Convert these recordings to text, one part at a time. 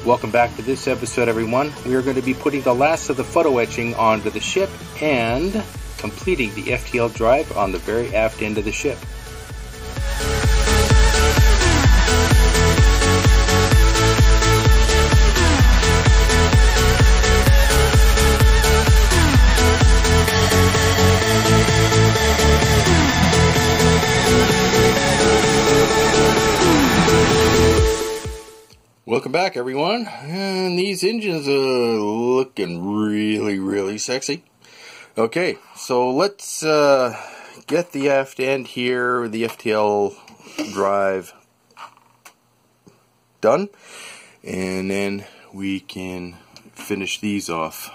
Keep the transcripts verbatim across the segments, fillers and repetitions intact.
Welcome back to this episode, everyone. We are going to be putting the last of the photo etching onto the ship and completing the F T L drive on the very aft end of the ship. Welcome back, everyone, and these engines are looking really, really sexy. Okay, so let's uh, get the aft end here, the F T L drive done, and then we can finish these off.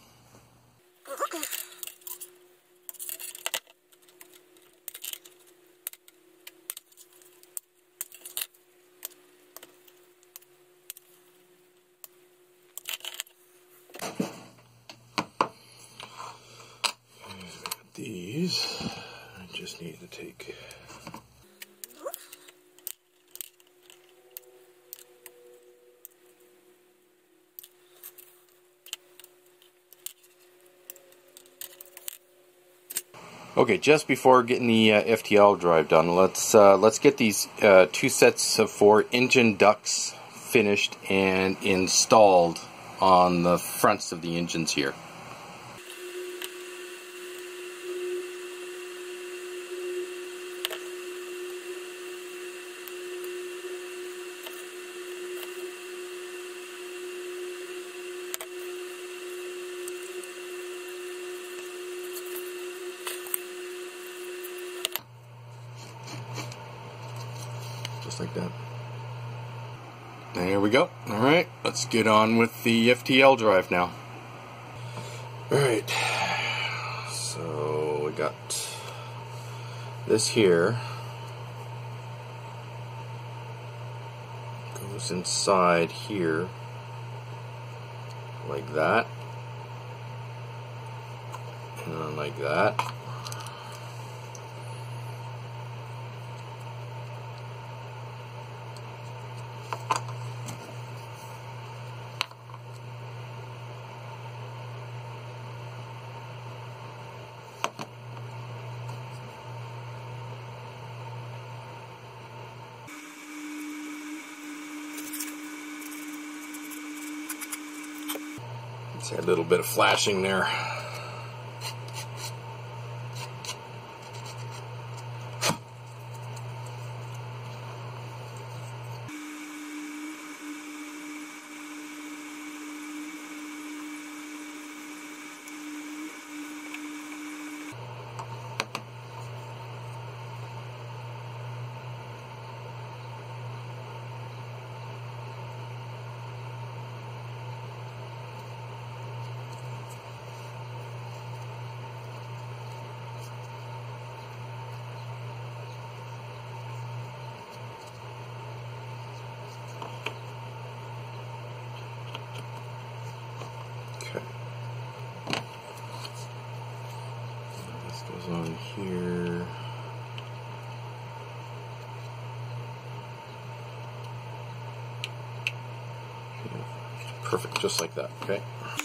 These I just need to take okay, just before getting the uh, F T L drive done, let's uh, let's get these uh, two sets of four engine ducts finished and installed on the fronts of the engines here. Just like that. There we go. Alright, let's get on with the F T L drive now. Alright, so we got this here. Goes inside here, like that, and then like that. Let's add a little bit of flashing there. On here. Perfect, just like that, okay?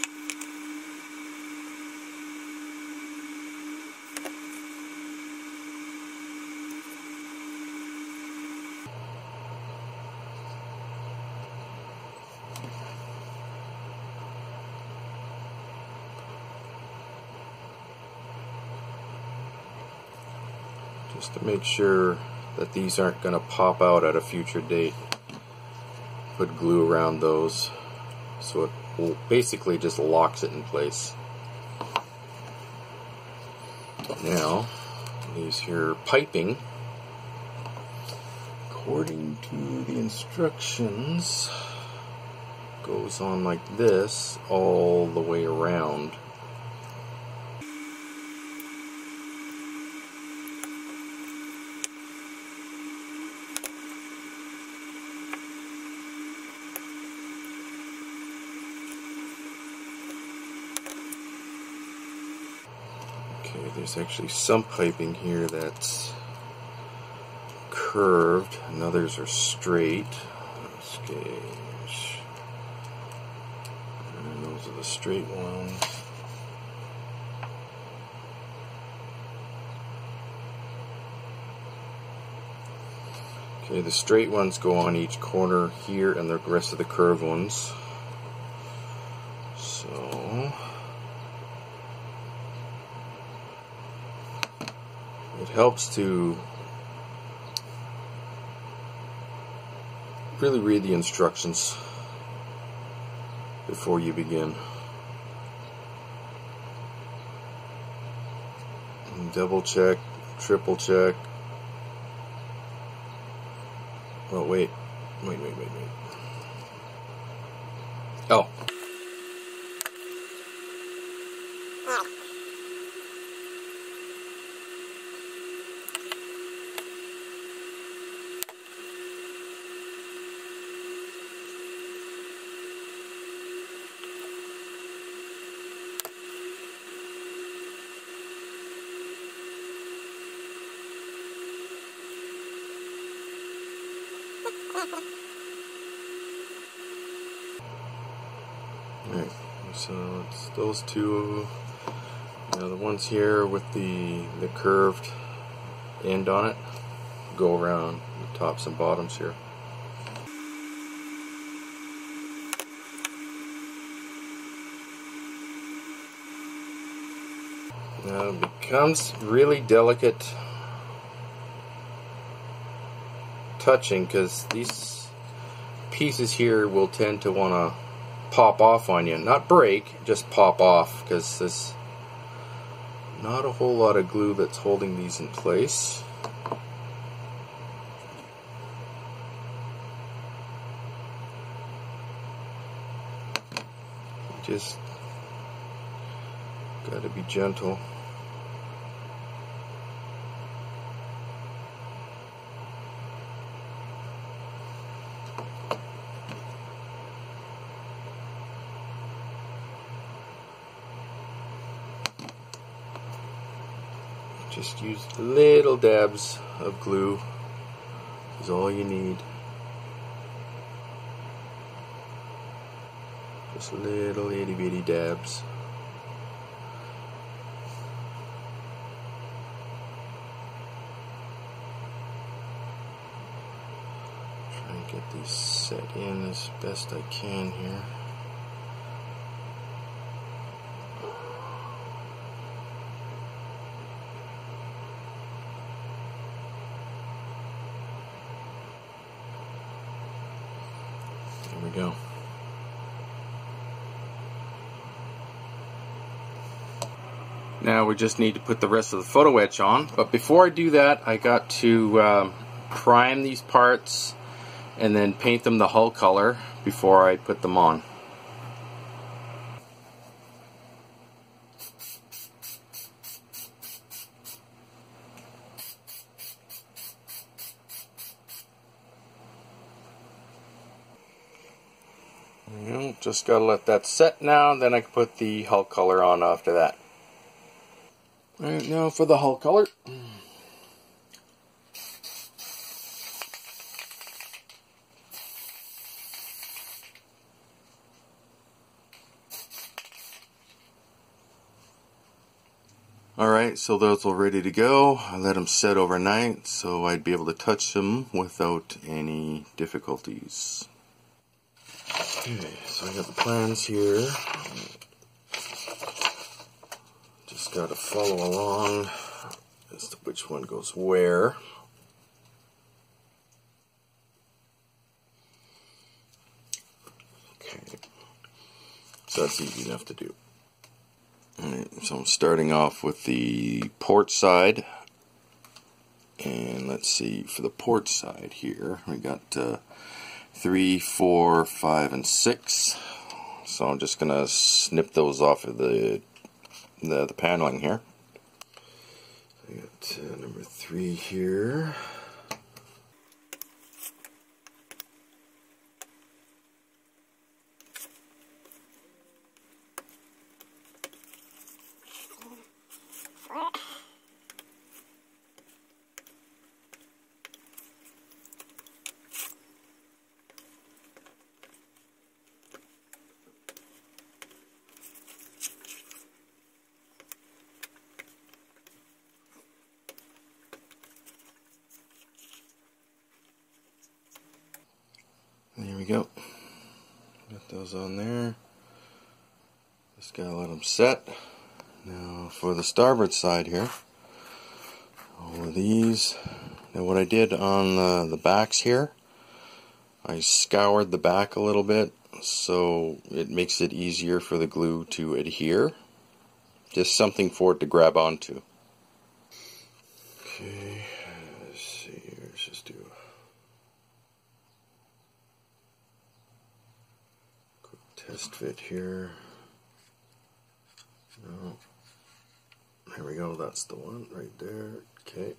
Just to make sure that these aren't going to pop out at a future date. Put glue around those so it will basically just locks it in place. Now, these here piping, according to the instructions, goes on like this all the way around. Okay, there's actually some piping here that's curved, and others are straight. Let's gauge. the straight ones. Okay, the straight ones go on each corner here, and the rest of the curved ones. So it helps to really read the instructions before you begin. And double check, triple check. Oh, wait. Wait, wait, wait, wait. Oh. Alright, so it's those two, you know, the ones here with the, the curved end on it, go around the tops and bottoms here. Now it becomes really delicate touching because these pieces here will tend to want to pop off on you. Not break, just pop off, because there's not a whole lot of glue that's holding these in place. Just gotta be gentle. Just use little dabs of glue is all you need. Just little itty bitty dabs. Try and get these set in as best I can here. There we go. Now we just need to put the rest of the photo etch on, but before I do that I got to um, prime these parts and then paint them the hull color before I put them on. You know, just gotta let that set now, then I can put the hull color on after that. Alright, now for the hull color. Alright, so those are ready to go. I let them set overnight so I'd be able to touch them without any difficulties. Okay, so I got the plans here. Just got to follow along as to which one goes where. Okay, so that's easy enough to do. Alright, so I'm starting off with the port side. And let's see, for the port side here, we got uh, three, four, five, and six. So I'm just gonna snip those off of the the, the paneling here. I got uh, number three here. we go. Got those on there. Just gotta let them set. Now for the starboard side here, all of these. Now what I did on the, the backs here, I scoured the back a little bit so it makes it easier for the glue to adhere. Just something for it to grab onto. Okay, let's see, let's just do a quick test fit here. No. There we go, that's the one right there. Okay.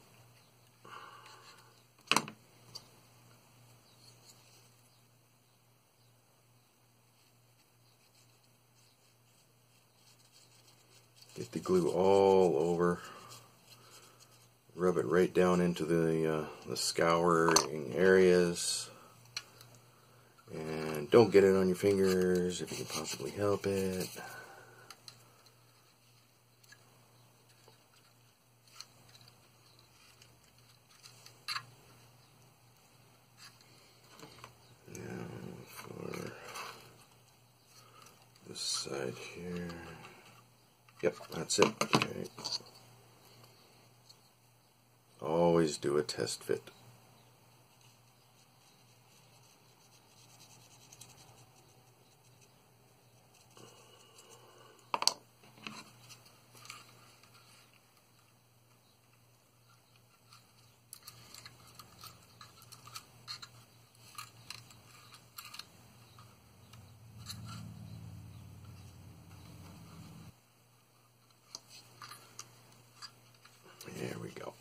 Get the glue all over. Rub it right down into the uh, the scouring areas. And don't get it on your fingers if you can possibly help it. This side here. Yep, that's it. Okay. Always do a test fit. There we go.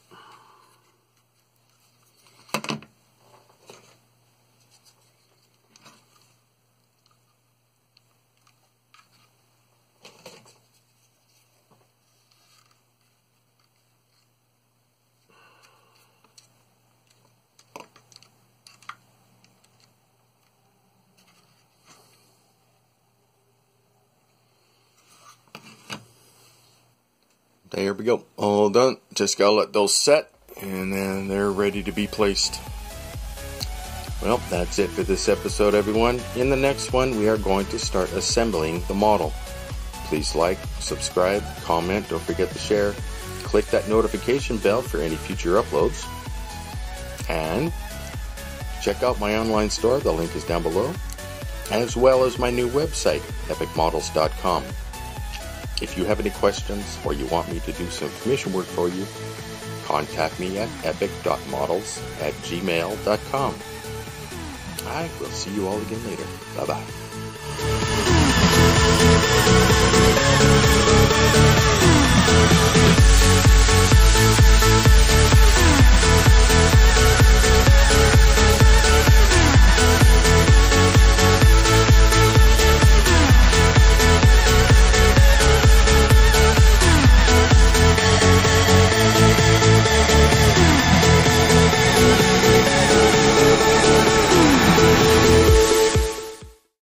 There we go, all done. Just gotta let those set and then they're ready to be placed. Well, that's it for this episode, everyone. In the next one, we are going to start assembling the model. Please like, subscribe, comment, don't forget to share. Click that notification bell for any future uploads. And check out my online store, the link is down below, as well as my new website, epic models dot com. If you have any questions or you want me to do some commission work for you, contact me at epic dot models at gmail dot com. I will see you all again later. Bye-bye.